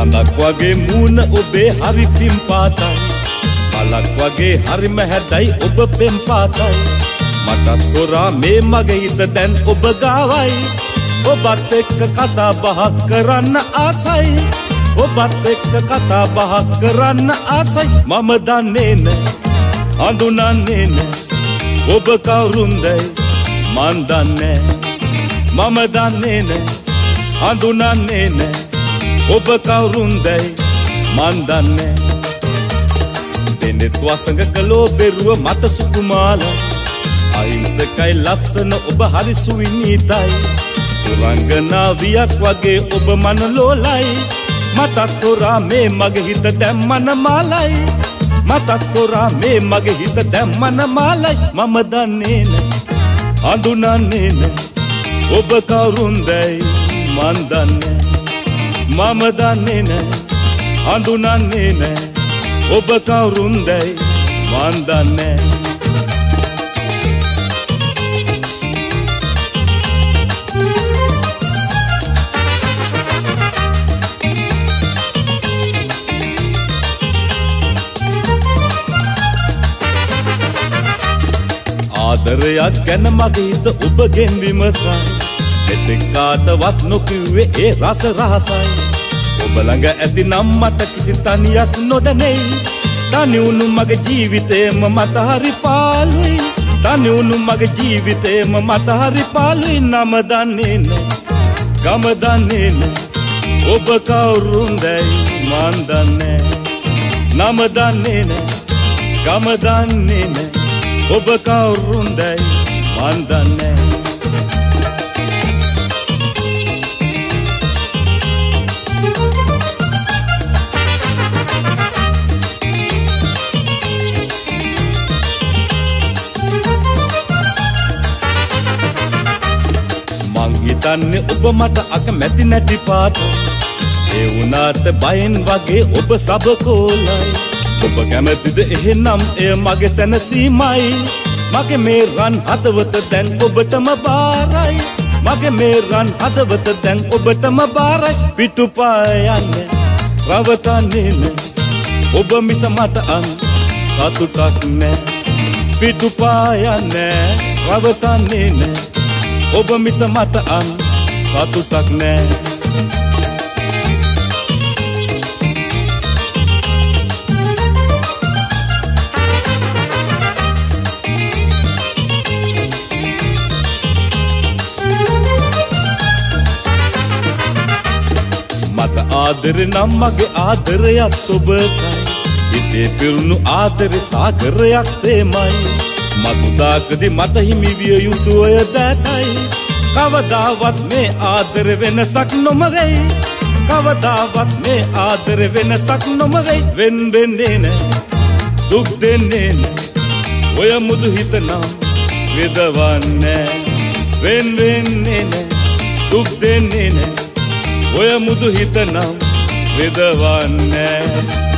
සඳක් වගේ මූණ ඔබේ හරි පිම් පාතයි මලක් වගේ හරි මැහැදයි ඔබ පෙම් පාතයි මටත් තොරා මේ මගේ හිත දැන් ඔබ ගාවයි ඔබත් එක්ක කතා බහක් කරන්න ආසයි ඔබත් එක්ක කතා බහක් කරන්න ආසයි මම දන්නේ නෑ හඳුනන්නේ නෑ ඔබ කවුරුන්දයි මන් දන්නේ මම දන්නේ නෑ හඳුනන්නේ නෑ ඔබ කවුරුන්දයි මන් දන්නේ දෙනෙත් වසඟ කළෝ බෙරුව මට සුකුමාලයි අහිංසකයි ලස්සන ඔබ හරි සුවිනීතයි සුරංගනාවියක් වගේ ඔබ මනලෝලයි මටත් තොරා මේ මගේ හිත දැම්මන මාලයි මටත් තොරා මේ මගේ හිත දැම්මන මාලයි මම දන්නේ නෑ හඳුනන්නේ නෑ ඔබ කවුරුන්දයි මන් දන්නේ මම දන්නේ නෑ හඳුනන්නේ නෑ ඔබ කවුරුන්දයි මන් දන්නේ ආදරයක් ගැන මගේ හිත ඔබගෙන් විමසයි මෙතෙක් කාටවත් නොකිව්වේ ඒ රස රහසයි ඔබ ළඟ ඇති නම් මට කිසි තනියක් නොදැනෙයි තනි වුණු මගේ ජීවිතේම මට හරි පාළුයි තනි වුණු මගේ ජීවිතේම මට හරි පාළුයි නම දන්නේ නෑ ගම දන්නේ නෑ ඔබ කවුරුන්දයි මන් දන්නේ නම දන්නේ නෑ ගම දන්නේ නෑ ඔබ කවුරුන්දයි මන් දන්නේ මං හිතන්නේ ඔබ මට අකමැති නැති පාට ඒ වුණාට බයෙන් වගේ ඔබ සබකෝලයි ඔබ කැමතිද එහෙනම් එය මගේ සැනසීමයි මගේ මේ රන් හදවත දැන් ඔබටම බාරයි මගේ මේ රන් හදවත දැන් ඔබටම බාරයි පිටුපා යන්නේ රවටන්නේ නෑ ඔබ මිස මට අන් සතුටක් නෑ පිටුපා යන්නේ රවටන්නේ නෑ ඔබ මිස මට අන් සතුටක් නෑ ආදරේ නම් මගේ ආදරයත් ඔබටයි හිතේ පිරුණු ආදරේ සාගරයක් සේමයි මතුදාකදී මට හිමි විය යුතු ඔය දැතයි කවදාවත් මේ ආදරේ වෙනසක් නොම වෙයි කවදාවත් මේ ආදරේ වෙනසක් නොම වෙයි වෙන් වෙන්නේ නෑ දුක් දෙන්නේ නෑ ඔය මුදු හිත නම් විදවන්නේ වෙන් වෙන්නේ නෑ දුක් දෙන්නේ නෑ ඔය මුදු හිත නම් විදවන්නේ